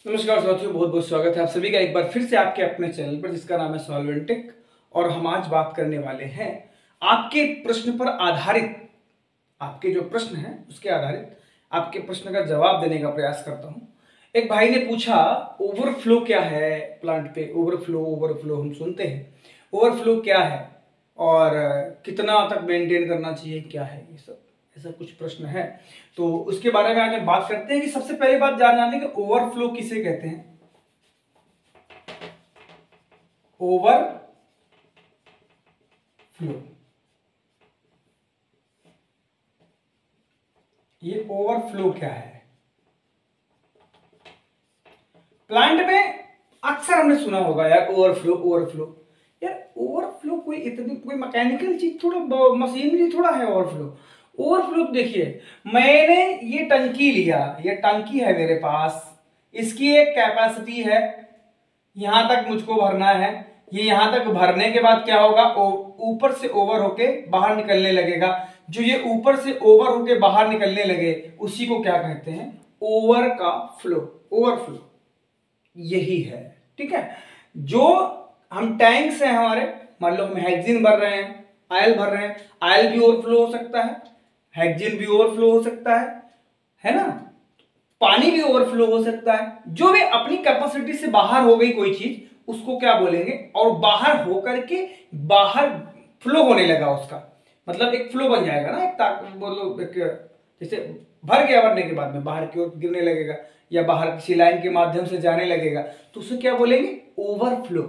नमस्कार साथियों, बहुत बहुत स्वागत है आप सभी का एक बार फिर से आपके अपने चैनल पर जिसका नाम है सॉल्वेंटिक। और हम आज बात करने वाले हैं आपके प्रश्न पर आधारित, आपके जो प्रश्न हैं उसके आधारित आपके प्रश्न का जवाब देने का प्रयास करता हूं। एक भाई ने पूछा ओवरफ्लो क्या है प्लांट पे। ओवरफ्लो हम सुनते हैं, ओवरफ्लो क्या है और कितना तक मेंटेन करना चाहिए, क्या है ये सब, ऐसा कुछ प्रश्न है। तो उसके बारे में आज हम बात करते हैं कि सबसे पहली बात जान कि ओवरफ्लो किसे कहते हैं। ओवरफ्लो, ये ओवरफ्लो क्या है प्लांट में। अक्सर हमने सुना होगा यार ओवरफ्लो यार। ओवरफ्लो कोई इतनी कोई मैकेनिकल चीज थोड़ा, मशीनरी थोड़ा है ओवरफ्लो। ओवरफ्लो देखिए, मैंने ये टंकी लिया, ये टंकी है मेरे पास, इसकी एक कैपेसिटी है, यहां तक मुझको भरना है। ये यहां तक भरने के बाद क्या होगा, ऊपर से ओवर होके बाहर निकलने लगेगा। जो ये ऊपर से ओवर होके बाहर निकलने लगे उसी को क्या कहते हैं, ओवर का फ्लो, ओवरफ्लो यही है। ठीक है, जो हम टैंक्स हैं हमारे, मान लो हम हेक्सिन भर रहे हैं, आयल भर रहे हैं, आयल भी ओवरफ्लो हो सकता है, हेक्सिन भी ओवरफ्लो हो सकता है ना, पानी भी ओवरफ्लो हो सकता है। जो भी अपनी कैपेसिटी से बाहर हो गई कोई चीज उसको क्या बोलेंगे, और बाहर होकर के बाहर फ्लो होने लगा उसका मतलब एक फ्लो बन जाएगा ना, एक बोलो एक, जैसे भर गया, भरने के बाद में बाहर की ओर गिरने लगेगा या बाहर किसी लाइन के माध्यम से जाने लगेगा, तो उसे क्या बोलेंगे, ओवरफ्लो।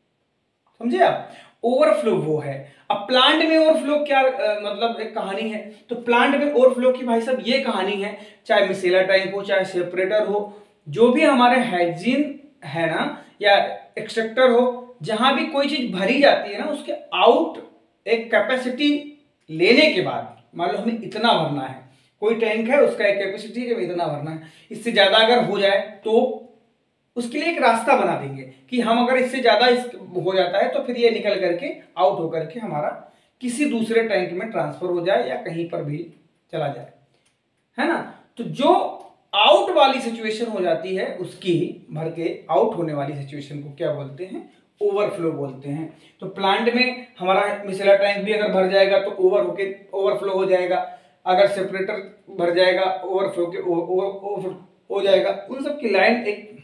समझे आप, ओवरफ्लो वो है। अब प्लांट में ओवरफ्लो क्या मतलब एक कहानी है। तो प्लांट में ओवरफ्लो की भाई साहब ये कहानी है, चाहे मिसेला टैंक हो, चाहे सेपरेटर हो, जो भी हमारे हेक्सिन है ना या एक्सट्रैक्टर हो, जहां भी कोई चीज भरी जाती है ना, उसके आउट एक कैपेसिटी लेने के बाद, मान लो हमें इतना भरना है, कोई टैंक है उसका एक कैपेसिटी है इतना भरना है, इससे ज्यादा अगर हो जाए तो उसके लिए एक रास्ता बना देंगे कि हम अगर इससे ज्यादा हो जाता है तो फिर ये निकल करके आउट होकर के हमारा किसी दूसरे टैंक में ट्रांसफर हो जाए या कहीं पर भी चला जाए, है ना। तो जो आउट वाली सिचुएशन हो जाती है उसकी, भर के आउट होने वाली सिचुएशन को क्या बोलते हैं, ओवरफ्लो बोलते हैं। तो प्लांट में हमारा मिसेला टैंक भी अगर भर जाएगा तो ओवरफ्लो हो जाएगा, अगर सेपरेटर भर जाएगा ओवरफ्लो के ओवर हो जाएगा। उन सब की लाइन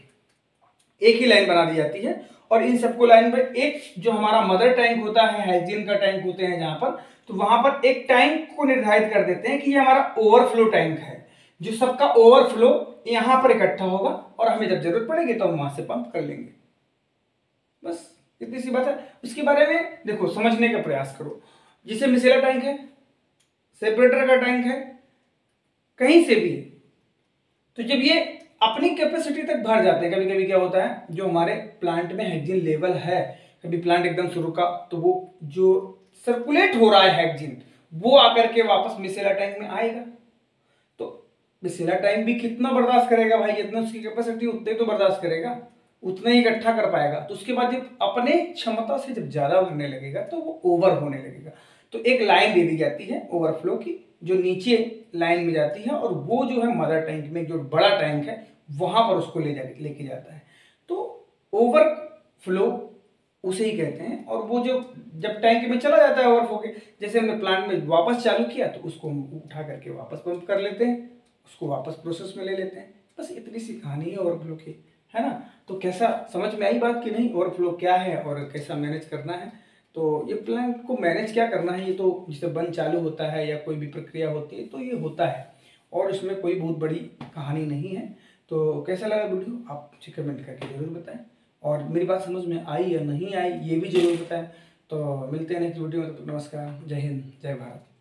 एक ही लाइन बना दी जाती है और इन सबको लाइन पर एक जो हमारा मदर टैंक होता है, हेक्सिन का टैंक होते हैं जहां पर, तो वहां पर एक टैंक को निर्धारित कर देते हैं कि ये हमारा ओवरफ्लो टैंक है, जो सबका ओवरफ्लो यहां पर इकट्ठा होगा और हमें जब जरूरत पड़ेगी तो हम वहां से पंप कर लेंगे। बस इतनी सी बात है। उसके बारे में देखो, समझने का प्रयास करो। जिसे मिसेला टैंक है, सेपरेटर का टैंक है, कहीं से भी, तो जब ये अपनी कैपेसिटी तक भर जाते हैं, कभी कभी क्या होता है, जो हमारे प्लांट में हेक्सिन लेवल है, कभी प्लांट एकदम शुरू का, तो वो जो सर्कुलेट हो रहा है हेक्सिन, वो आकर के वापस मिसेला टैंक में आएगा। तो मिसेला टैंक भी कितना बर्दाश्त करेगा भाई, जितना उसकी कैपेसिटी उतने तो बर्दाश्त करेगा, उतना ही इकट्ठा कर पाएगा। तो उसके बाद जब अपने क्षमता से जब ज्यादा भरने लगेगा तो वो ओवर होने लगेगा। तो एक लाइन दे दी जाती है ओवरफ्लो की, जो नीचे लाइन में जाती है और वो जो है मदर टैंक में, जो बड़ा टैंक है वहां पर उसको लेके जाता है। तो ओवरफ्लो उसे ही कहते हैं। और वो जो जब टैंक में चला जाता है ओवरफ्लो के, जैसे हमने प्लांट में वापस चालू किया तो उसको हम उठा करके वापस पंप कर लेते हैं, उसको वापस प्रोसेस में ले लेते हैं। बस इतनी सी कहानी है ओवरफ्लो की, है ना। तो कैसा समझ में आई बात कि नहीं, ओवरफ्लो क्या है और कैसा मैनेज करना है। तो ये प्लांट को मैनेज क्या करना है, ये तो जैसे बंद चालू होता है या कोई भी प्रक्रिया होती है तो ये होता है, और इसमें कोई बहुत बड़ी कहानी नहीं है। तो कैसा लगा वीडियो आप मुझे कमेंट करके जरूर बताएं, और मेरी बात समझ में आई या नहीं आई ये भी जरूर बताएं। तो मिलते हैं नेक्स्ट वीडियो में, तो नमस्कार, जय हिंद, जय भारत।